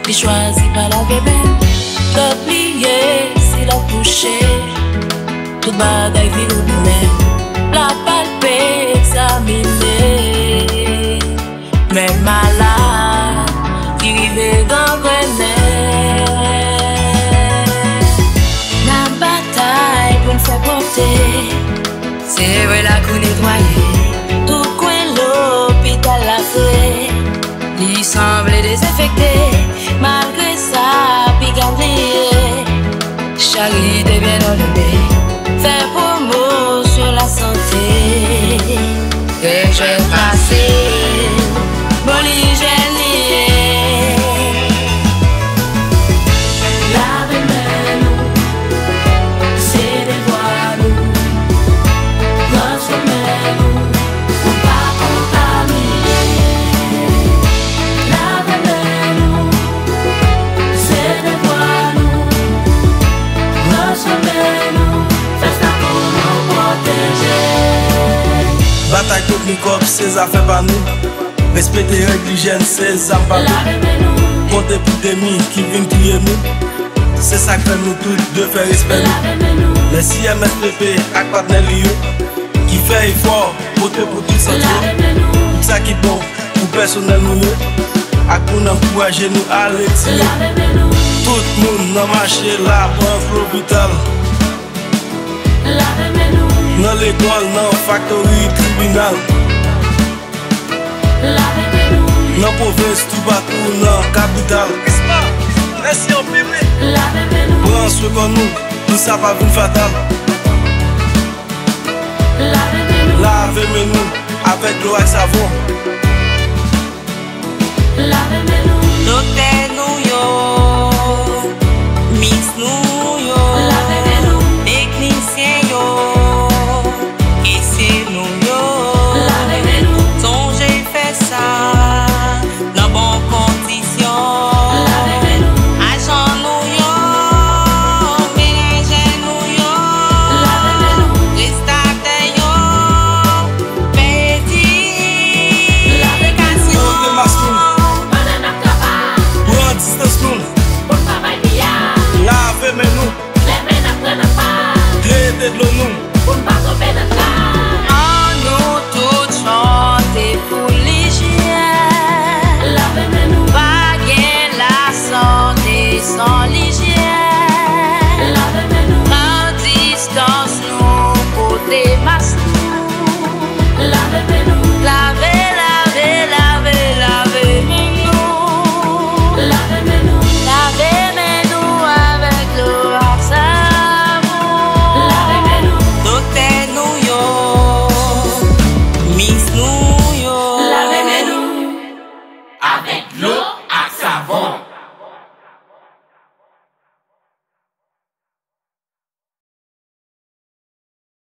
Qui choisit pas la bébé, l'oublier, si la toucher, toute bagaille vit ou nous-mêmes, la palper, examiner, même malade, qui vive gangrener, la bataille pour nous faire porter, c'est vrai la coup nettoyer, tout coin l'hôpital la fouet, il semblait désinfecté. Malgré ça, puis garder, charité bien enlevée, faire promo sur la santé. Et j'ai passé, bon hygiène. Lavez-nous, c'est des voies nous, transformez-nous, pour pas contaminer. Lavez-nous. Bataille contre microbes, c'est affaire pas nous. Respecter règles d'hygiène, c'est pas nous. Contre l'épidémie qui vient tuer nous, c'est ça que nous tous de faire respect nous. Merci à MSPP, à partenaire qui fait effort pour toute santé. Tout ça qui est bon pour personnel nous, à nous encourager nous à retirer. Tout le monde dans le marché là, pour l'hôpital. Dans l'école, dans la factory, tribunal. Dans la province, tout partout, dans la capitale. Merci en public. Prends ce qu'on nous, tout ça pas une fatale. Lavez-nous avec l'eau et savon.